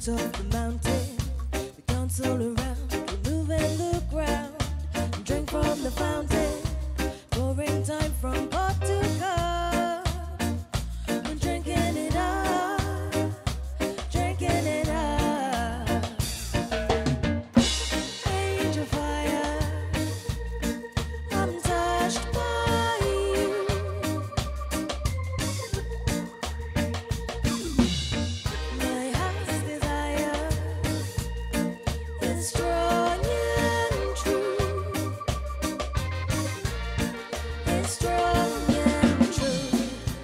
top of the mountain, we dance all around, we move and look round, and drink from the fountain, pouring time from pot to cup. We're drinking it up, drinking it up. Angel fire, I'm touched by you. My heart's desire is strong and true. It's strong and true.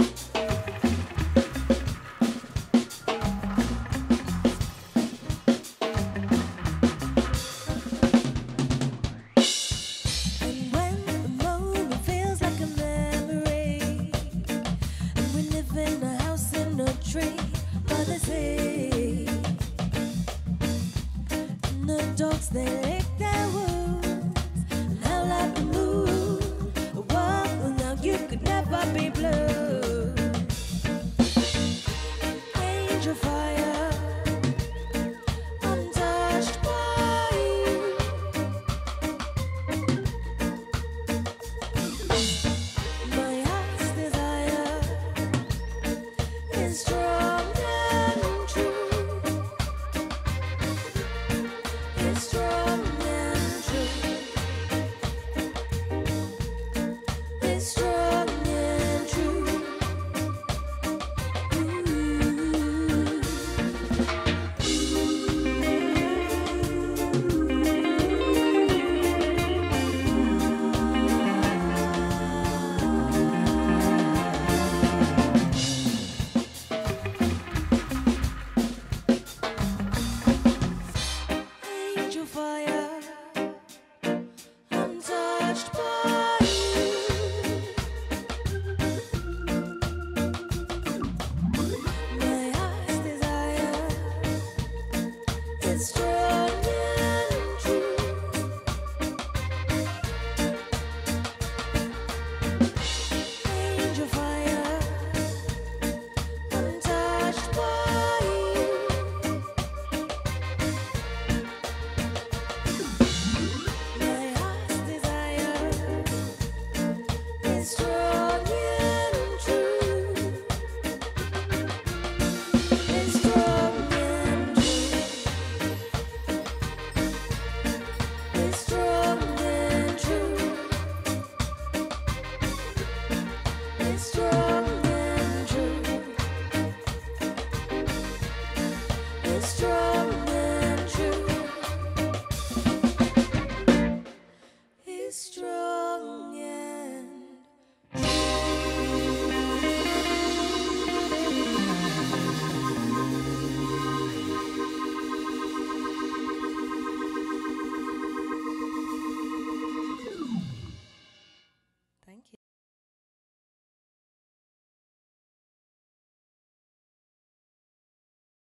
And when the moment feels like a memory, and we live in a house in a tree by the sea, and the dogs they lick their wounds, and howl at the moon. Well, now you could never be blue. Angel fire, I'm touched by you. My heart's desire is strong and true. It's strong and true. It's strong and true. Angel fire, I'm touched by you. My heart's desire is strong and true. Angel fire, I'm touched by you. My heart's desire is strong and true. It's strong and true. It's strong and true. It's strong and true. It's strong